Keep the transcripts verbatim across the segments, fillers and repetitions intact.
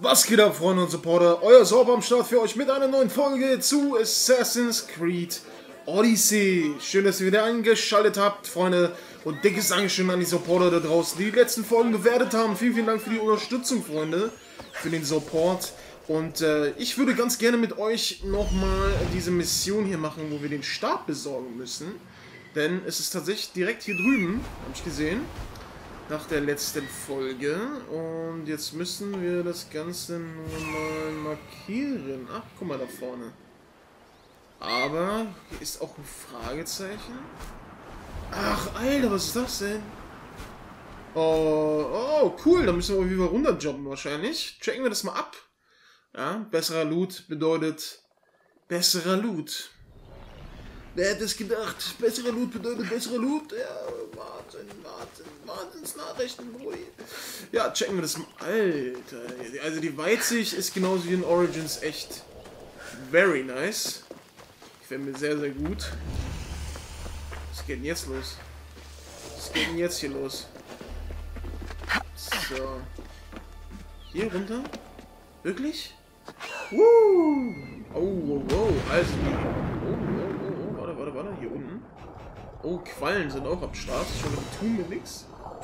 Was geht ab, Freunde und Supporter? Euer Sorb am Start für euch mit einer neuen Folge zu Assassin's Creed Odyssey. Schön, dass ihr wieder eingeschaltet habt, Freunde. Und dickes Dankeschön an die Supporter da draußen, die die letzten Folgen bewertet haben. Vielen, vielen Dank für die Unterstützung, Freunde. Für den Support. Und äh, ich würde ganz gerne mit euch nochmal diese Mission hier machen, wo wir den Stab besorgen müssen. Denn es ist tatsächlich direkt hier drüben, habe ich gesehen. Nach der letzten Folge. Und jetzt müssen wir das Ganze nur mal markieren. Ach, guck mal da vorne. Aber hier ist auch ein Fragezeichen. Ach, Alter, was ist das denn? Oh, oh cool. Da müssen wir auf jeden Fall runterjumpen wahrscheinlich. Checken wir das mal ab. Ja, besserer Loot bedeutet besserer Loot. Wer hätte es gedacht? Bessere Loot bedeutet bessere Loot? Ja, Wahnsinn, Wahnsinn, Wahnsinnsnachrichten, Brudi. Ja, checken wir das mal. Alter, also die Weitsicht ist genauso wie in Origins echt very nice. Gefällt mir sehr, sehr gut. Was geht denn jetzt los? Was geht denn jetzt hier los? So. Hier runter? Wirklich? Woo! Oh, wow, wow. Also die... Oh, oh, oh, oh. Warte, warte, warte. Hier unten. Oh, Quallen sind auch am Start. Schon wieder tun wir nichts.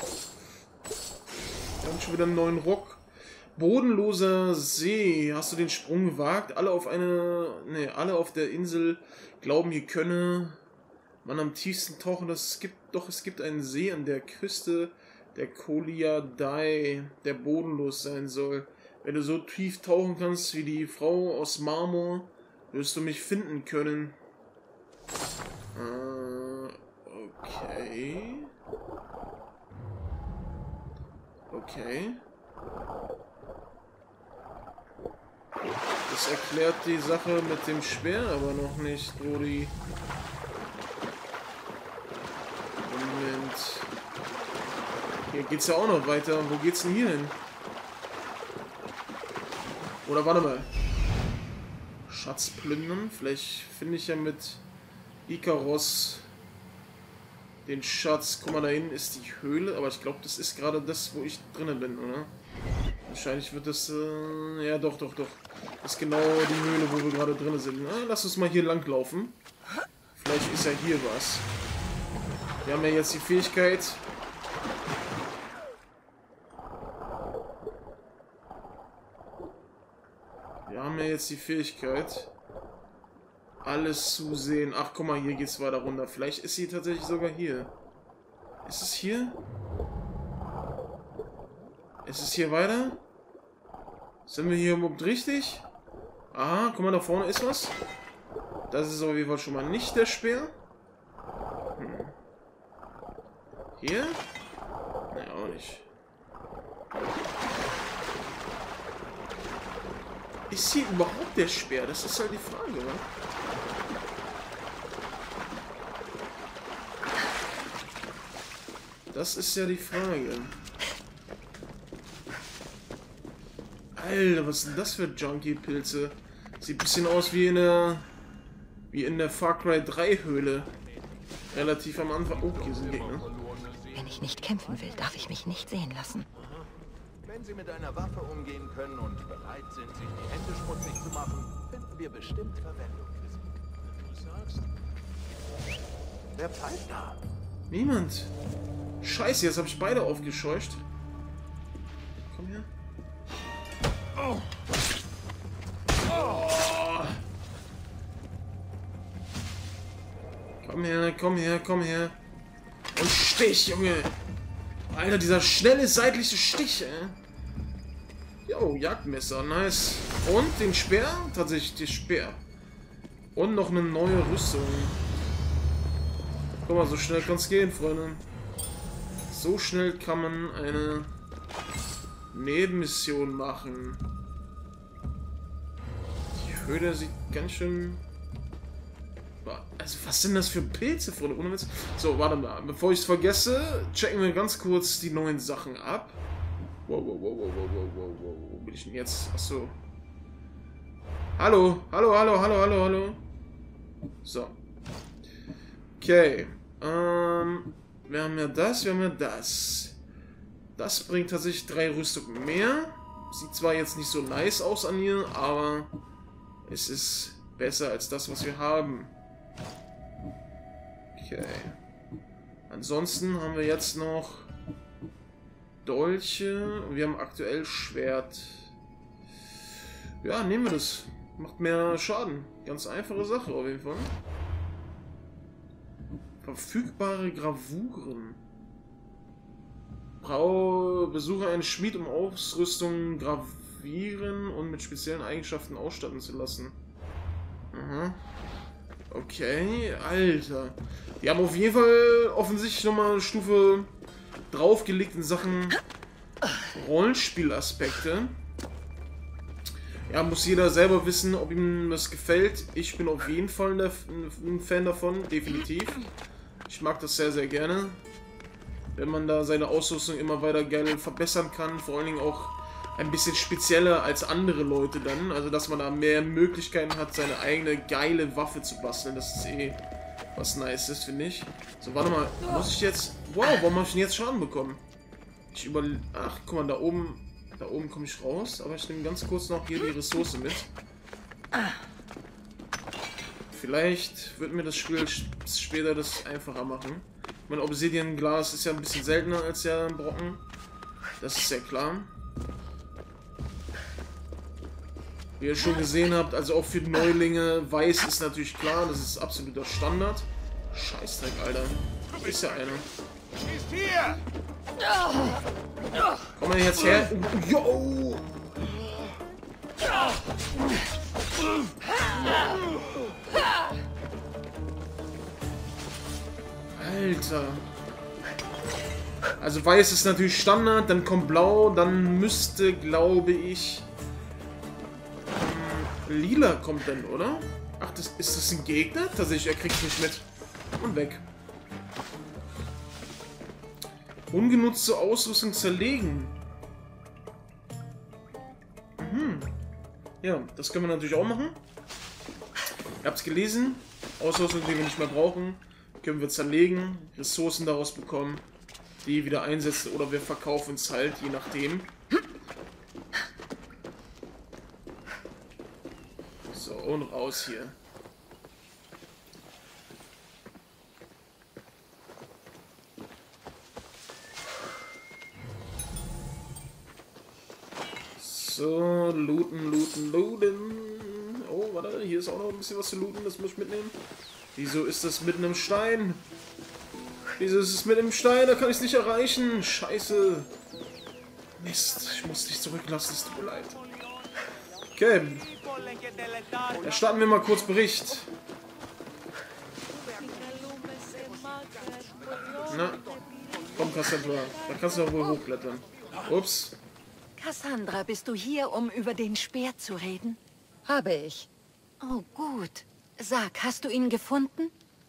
Wir haben schon wieder einen neuen Rock. Bodenloser See. Hast du den Sprung gewagt? Alle auf eine... Ne, alle auf der Insel glauben, hier könne man am tiefsten tauchen. Das gibt, doch, es gibt einen See an der Küste der Koliadai, der bodenlos sein soll. Wenn du so tief tauchen kannst wie die Frau aus Marmor, wirst du mich finden können. Äh, okay. Okay. Das erklärt die Sache mit dem Speer aber noch nicht, Brudi. Moment. Hier geht's ja auch noch weiter. Wo geht's denn hier hin? Oder warte mal. Schatz plündern. Vielleicht finde ich ja mit Ikaros den Schatz. Guck mal, da hinten ist die Höhle. Aber ich glaube, das ist gerade das, wo ich drinnen bin, oder? Wahrscheinlich wird das... Äh, ja, doch, doch, doch. Das ist genau die Höhle, wo wir gerade drinnen sind. Na, lass uns mal hier lang laufen. Vielleicht ist ja hier was. Wir haben ja jetzt die Fähigkeit... Wir haben ja jetzt die Fähigkeit, alles zu sehen. Ach, guck mal, hier geht's weiter runter. Vielleicht ist sie tatsächlich sogar hier. Ist es hier? Ist es hier weiter? Sind wir hier überhaupt richtig? Aha, guck mal, da vorne ist was. Das ist auf jeden Fall schon mal nicht der Speer. Hm. Hier? Ne, auch nicht. Ist hier überhaupt der Speer? Das ist halt die Frage, oder? Das ist ja die Frage. Alter, was sind das für Junkie-Pilze? Sieht ein bisschen aus wie in der... wie in der Far Cry drei Höhle. Relativ am Anfang... Oh, hier sind Gegner. Wenn ich nicht kämpfen will, darf ich mich nicht sehen lassen. Wenn Sie mit einer Waffe umgehen können und bereit sind, sich die Hände schmutzig zu machen, finden wir bestimmt Verwendung für Sie. Du sagst... Wer pfeift da? Niemand. Scheiße, jetzt habe ich beide aufgescheucht. Komm her. Oh. Oh. Komm her, komm her, komm her. Und Stich, Junge. Alter, dieser schnelle seitliche Stich, ey. Jo, Jagdmesser, nice. Und den Speer? Tatsächlich, den Speer. Und noch eine neue Rüstung. Guck mal, so schnell kann es gehen, Freunde. So schnell kann man eine Nebenmission machen. Die Höhle sieht ganz schön... Also, was sind das für Pilze, Freunde? Ohne Witz. So, warte mal. Bevor ich es vergesse, checken wir ganz kurz die neuen Sachen ab. Wow, wow, wow, wow, wow, wow, wow, wow. Wo bin ich denn jetzt? Achso. Hallo, hallo, hallo, hallo, hallo, hallo. So. Okay. Ähm, wir haben ja das, wir haben ja das. Das bringt tatsächlich drei Rüstungen mehr. Sieht zwar jetzt nicht so nice aus an ihr, aber es ist besser als das, was wir haben. Okay. Ansonsten haben wir jetzt noch Dolche. Wir haben aktuell Schwert. Ja, nehmen wir das. Macht mehr Schaden. Ganz einfache Sache auf jeden Fall. Verfügbare Gravuren. Brau besuche einen Schmied, um Ausrüstung gravieren und mit speziellen Eigenschaften ausstatten zu lassen. Aha. Okay, Alter. Die haben auf jeden Fall offensichtlich nochmal eine Stufe draufgelegt in Sachen Rollenspielaspekte. Ja, muss jeder selber wissen, ob ihm das gefällt. Ich bin auf jeden Fall ein Fan davon, definitiv. Ich mag das sehr, sehr gerne. Wenn man da seine Ausrüstung immer weiter geil verbessern kann, vor allen Dingen auch ein bisschen spezieller als andere Leute dann, also dass man da mehr Möglichkeiten hat, seine eigene geile Waffe zu basteln, das ist eh was Nices, finde ich. So, warte mal, muss ich jetzt, wow, warum habe ich denn jetzt Schaden bekommen? Ich über, ach, guck mal, da oben, da oben komme ich raus, aber ich nehme ganz kurz noch hier die Ressource mit. Vielleicht wird mir das Spiel später das einfacher machen. Mein Obsidian-Glas ist ja ein bisschen seltener als der Brocken. Das ist ja klar. Wie ihr schon gesehen habt, also auch für Neulinge, weiß ist natürlich klar, das ist absoluter Standard. Scheißdreck, Alter. Da ist ja einer. Komm mal jetzt her. Yo! Alter. Also weiß ist natürlich Standard, dann kommt blau, dann müsste, glaube ich, ähm, lila kommt dann, oder? Ach, das, ist das ein Gegner? Tatsächlich, er kriegt nicht mit. Und weg. Ungenutzte Ausrüstung zerlegen. Mhm. Ja, das können wir natürlich auch machen. Ihr habt es gelesen. Ausrüstung, die wir nicht mehr brauchen, können wir zerlegen, Ressourcen daraus bekommen, die wieder einsetzen oder wir verkaufen es halt, je nachdem. So, und raus hier. So, looten, looten, looten. Oh, warte, hier ist auch noch ein bisschen was zu looten, das muss ich mitnehmen. Wieso ist das mitten im Stein? Wieso ist es mitten im Stein? Da kann ich es nicht erreichen. Scheiße. Mist, ich muss dich zurücklassen, es tut mir leid. Okay. Dann starten wir mal kurz Bericht. Na, komm Cassandra, da kannst du doch wohl hochklettern. Ups. Cassandra, bist du hier, um über den Speer zu reden? Habe ich. Oh, gut. Sag, hast du ihn gefunden?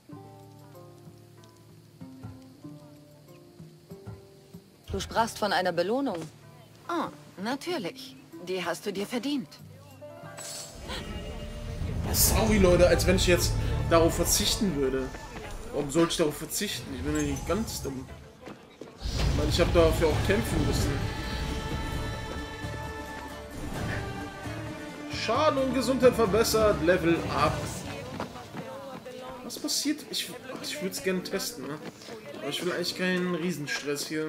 Du sprachst von einer Belohnung. Oh, natürlich. Die hast du dir verdient. Sorry, Leute, als wenn ich jetzt darauf verzichten würde. Warum soll ich darauf verzichten? Ich bin ja nicht ganz dumm. Ich meine, ich habe dafür auch kämpfen müssen. Schaden und Gesundheit verbessert, Level up. Was passiert? Ich, ich würde es gerne testen, ne? Aber ich will eigentlich keinen Riesenstress hier.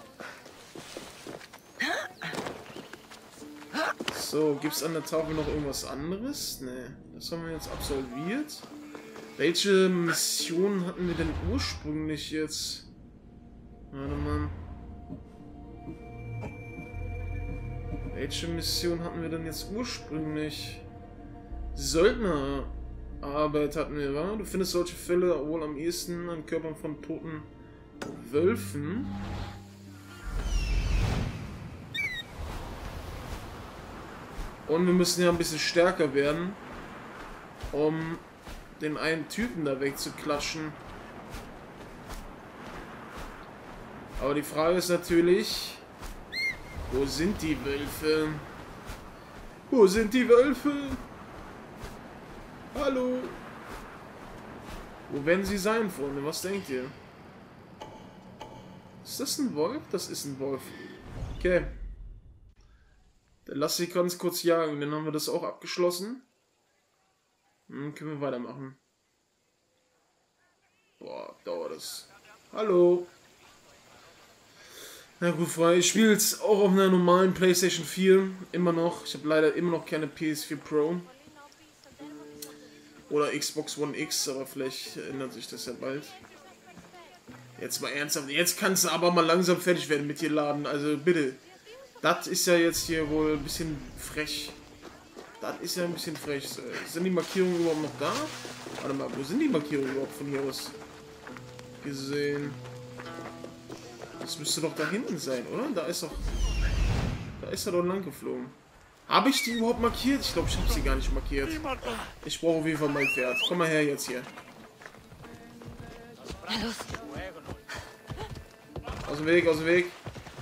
So, gibt es an der Tafel noch irgendwas anderes? Ne, das haben wir jetzt absolviert. Welche Mission hatten wir denn ursprünglich jetzt? Warte mal. Welche Mission hatten wir denn jetzt ursprünglich? Söldnerarbeit hatten wir, wa? Du findest solche Fälle wohl am ehesten an Körpern von toten Wölfen. Und wir müssen ja ein bisschen stärker werden, um den einen Typen da wegzuklatschen. Aber die Frage ist natürlich... Wo sind die Wölfe? Wo sind die Wölfe? Hallo? Wo werden sie sein, Freunde? Was denkt ihr? Ist das ein Wolf? Das ist ein Wolf. Okay. Dann lass sie ganz kurz jagen. Dann haben wir das auch abgeschlossen. Dann können wir weitermachen. Boah, dauert das. Hallo. Na gut, Freunde, ich spiele jetzt auch auf einer normalen PlayStation vier. Immer noch. Ich habe leider immer noch keine P S vier Pro. Oder Xbox One X, aber vielleicht ändert sich das ja bald. Jetzt mal ernsthaft. Jetzt kannst du aber mal langsam fertig werden mit dir laden. Also bitte. Das ist ja jetzt hier wohl ein bisschen frech. Das ist ja ein bisschen frech. Sind die Markierungen überhaupt noch da? Warte mal, wo sind die Markierungen überhaupt von hier aus gesehen? Das müsste doch da hinten sein, oder? Da ist doch... Da ist er doch lang geflogen. Habe ich die überhaupt markiert? Ich glaube, ich habe sie gar nicht markiert. Ich brauche auf jeden Fall mein Pferd. Komm mal her jetzt hier. Na los. Aus dem Weg, aus dem Weg.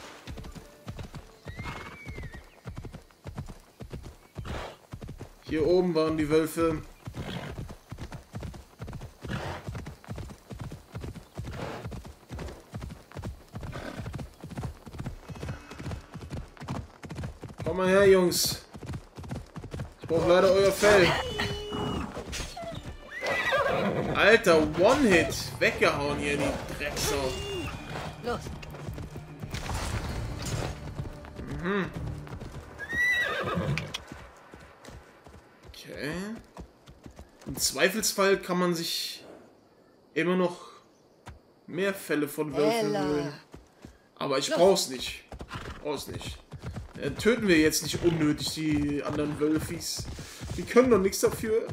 Hier oben waren die Wölfe. Komm mal her, Jungs. Ich brauche leider euer Fell. Alter, One-Hit. Weggehauen hier, die Drecksau. Los. Mhm. Okay. Im Zweifelsfall kann man sich immer noch mehr Fälle von Wölfen holen. Aber ich brauch's nicht. Brauch's nicht. Äh, töten wir jetzt nicht unnötig die anderen Wölfis. Die können doch nichts dafür.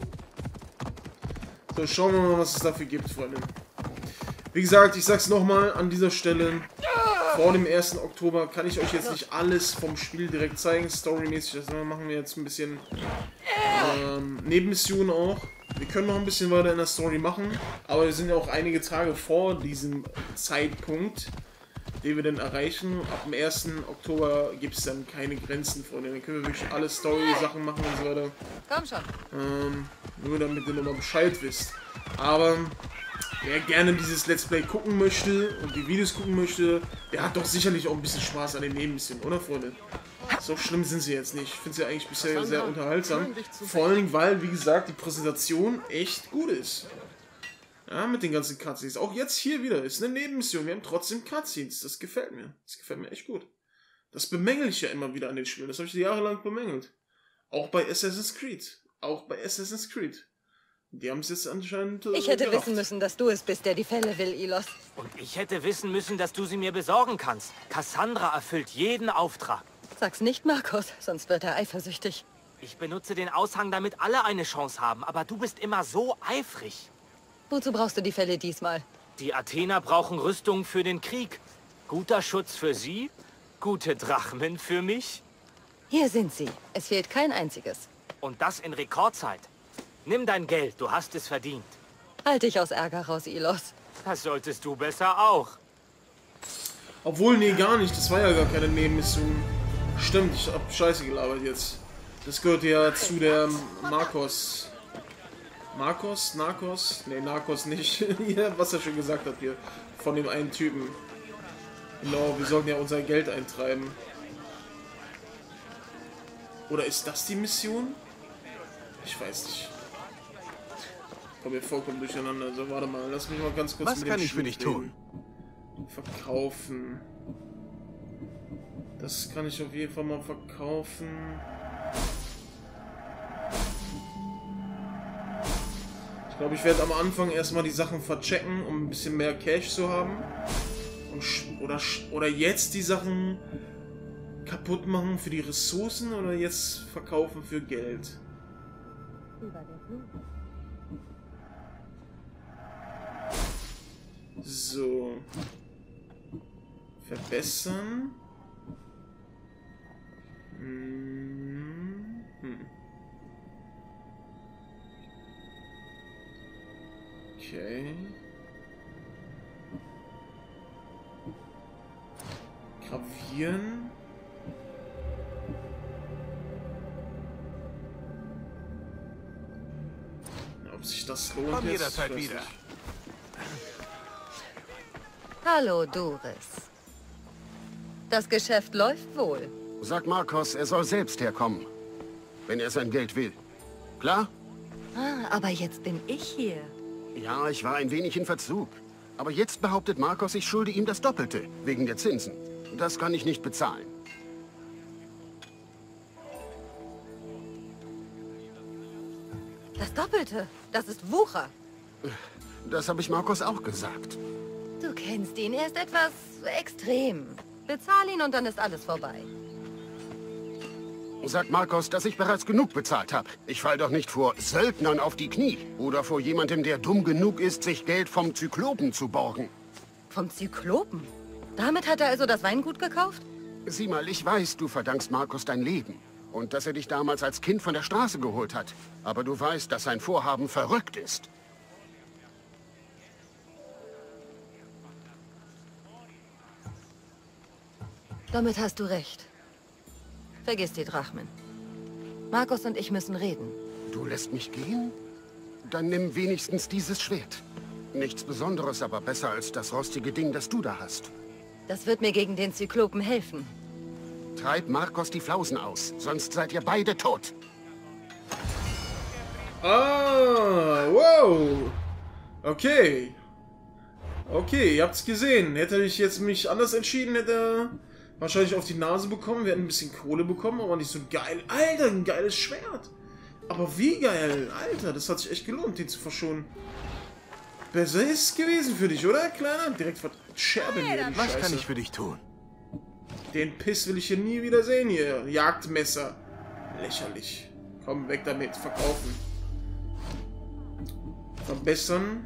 So, schauen wir mal, was es dafür gibt, Freunde. Wie gesagt, ich sag's nochmal an dieser Stelle. Vor dem ersten Oktober kann ich euch jetzt nicht alles vom Spiel direkt zeigen, storymäßig. Das machen wir jetzt ein bisschen ähm, Nebenmissionen auch. Wir können noch ein bisschen weiter in der Story machen, aber wir sind ja auch einige Tage vor diesem Zeitpunkt, den wir dann erreichen. Ab dem ersten Oktober gibt es dann keine Grenzen, Freunde. Dann können wir wirklich alle Story-Sachen machen und so weiter. Komm schon. Ähm, nur damit ihr nochmal Bescheid wisst. Aber wer gerne dieses Let's Play gucken möchte und die Videos gucken möchte, der hat doch sicherlich auch ein bisschen Spaß an den Nebenmissionen, oder Freunde? So schlimm sind sie jetzt nicht. Ich finde sie eigentlich bisher sehr unterhaltsam. Vor allem, weil, wie gesagt, die Präsentation echt gut ist. Ja, mit den ganzen Cutscenes. Auch jetzt hier wieder. Ist eine Nebenmission. Wir haben trotzdem Cutscenes. Das gefällt mir. Das gefällt mir echt gut. Das bemängel ich ja immer wieder an den Spielen. Das habe ich jahrelang bemängelt. Auch bei Assassin's Creed. Auch bei Assassin's Creed. Die haben es jetzt anscheinend äh, Ich hätte gerafft. wissen müssen, dass du es bist, der die Fälle will, Ilos. Und ich hätte wissen müssen, dass du sie mir besorgen kannst. Cassandra erfüllt jeden Auftrag. Sag's nicht, Markus, sonst wird er eifersüchtig. Ich benutze den Aushang, damit alle eine Chance haben, aber du bist immer so eifrig. Wozu brauchst du die Fälle diesmal? Die Athener brauchen Rüstung für den Krieg. Guter Schutz für sie, gute Drachmen für mich. Hier sind sie. Es fehlt kein einziges. Und das in Rekordzeit. Nimm dein Geld, du hast es verdient. Halt dich aus Ärger raus, Ilos. Das solltest du besser auch. Obwohl, nee, gar nicht. Das war ja gar keine Nebenmission. Stimmt, ich hab Scheiße gelabert jetzt. Das gehört ja zu der Marcos. Marcos? Narcos? Nee, Narcos nicht. Ja, was er schon gesagt hat hier. Von dem einen Typen. Genau, wir sollten ja unser Geld eintreiben. Oder ist das die Mission? Ich weiß nicht. Ich komme mir vollkommen durcheinander. Also warte mal, lass mich mal ganz kurz Was mit kann dem ich für dich tun? Verkaufen. Das kann ich auf jeden Fall mal verkaufen. Ich glaube, ich werde am Anfang erstmal die Sachen verchecken, um ein bisschen mehr Cash zu haben. Und oder, oder jetzt die Sachen kaputt machen für die Ressourcen oder jetzt verkaufen für Geld. So. Verbessern. Hm. Okay. Gravieren. Ob sich das lohnt. Komm jetzt, jederzeit ich weiß wieder. nicht. Hallo, Doris. Das Geschäft läuft wohl. Sag Marcos, er soll selbst herkommen. Wenn er sein Geld will. Klar? Ah, aber jetzt bin ich hier. Ja, ich war ein wenig in Verzug. Aber jetzt behauptet Marcos, ich schulde ihm das Doppelte, wegen der Zinsen. Das kann ich nicht bezahlen. Das Doppelte, das ist Wucher. Das habe ich Marcos auch gesagt. Du kennst ihn, er ist etwas extrem. Bezahl ihn und dann ist alles vorbei. Sag Marcos, dass ich bereits genug bezahlt habe. Ich fall doch nicht vor Söldnern auf die Knie. Oder vor jemandem, der dumm genug ist, sich Geld vom Zyklopen zu borgen. Vom Zyklopen? Damit hat er also das Weingut gekauft? Sieh mal, ich weiß, du verdankst Marcos dein Leben. Und dass er dich damals als Kind von der Straße geholt hat. Aber du weißt, dass sein Vorhaben verrückt ist. Damit hast du recht. Vergiss die Drachmen. Marcos und ich müssen reden. Du lässt mich gehen? Dann nimm wenigstens dieses Schwert. Nichts Besonderes, aber besser als das rostige Ding, das du da hast. Das wird mir gegen den Zyklopen helfen. Treib Marcos die Flausen aus, sonst seid ihr beide tot. Ah, wow. Okay. Okay, ihr habt's gesehen. Hätte ich jetzt mich anders entschieden, hätte er wahrscheinlich auf die Nase bekommen. Wir hätten ein bisschen Kohle bekommen, aber nicht so geil. Alter, ein geiles Schwert. Aber wie geil. Alter, das hat sich echt gelohnt, den zu verschonen. Besser ist es gewesen für dich, oder, Kleiner? Direkt von Scherben hier. die Was Scheiße. kann ich für dich tun? Den Piss will ich hier nie wieder sehen, hier. Jagdmesser. Lächerlich. Komm, weg damit. Verkaufen. Verbessern.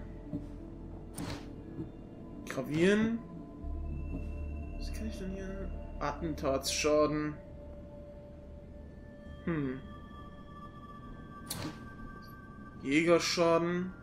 Gravieren. Was kann ich denn hier? Attentatsschaden. Hm. Jägerschaden.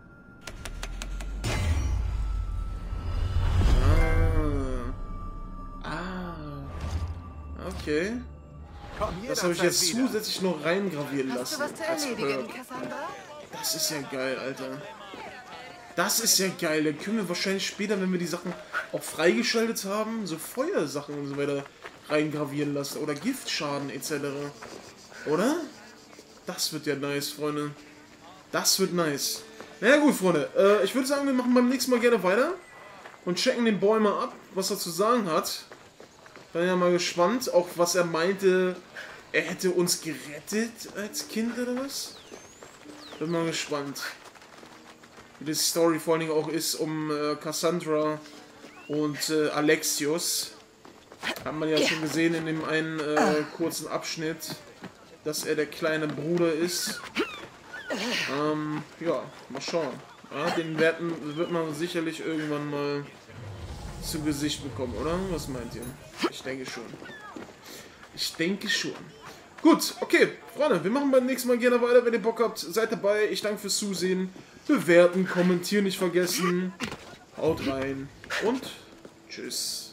Okay. Komm Das habe ich jetzt jederzeit wieder. zusätzlich noch reingravieren Hast lassen. du was zu als erledigen, Perk. Cassandra? Das ist ja geil, Alter. Das ist ja geil. Dann können wir wahrscheinlich später, wenn wir die Sachen auch freigeschaltet haben, so Feuersachen und so weiter reingravieren lassen. Oder Giftschaden et cetera. Oder? Das wird ja nice, Freunde. Das wird nice. Na ja, gut, Freunde. Äh, ich würde sagen, wir machen beim nächsten Mal gerne weiter. Und checken den Boy mal ab, was er zu sagen hat. Bin ja mal gespannt, auch was er meinte, er hätte uns gerettet als Kind oder was? Bin mal gespannt. Wie die Story vor allen Dingen auch ist um äh, Cassandra und äh, Alexios. Hat man ja schon gesehen in dem einen äh, kurzen Abschnitt, dass er der kleine Bruder ist. Ähm, ja, mal schauen. Ja, den Werten wird man sicherlich irgendwann mal zu Gesicht bekommen, oder? Was meint ihr? Ich denke schon. Ich denke schon. Gut, okay, Freunde, wir machen beim nächsten Mal gerne weiter. Wenn ihr Bock habt, seid dabei. Ich danke fürs Zusehen. Bewerten, kommentieren nicht vergessen. Haut rein und tschüss.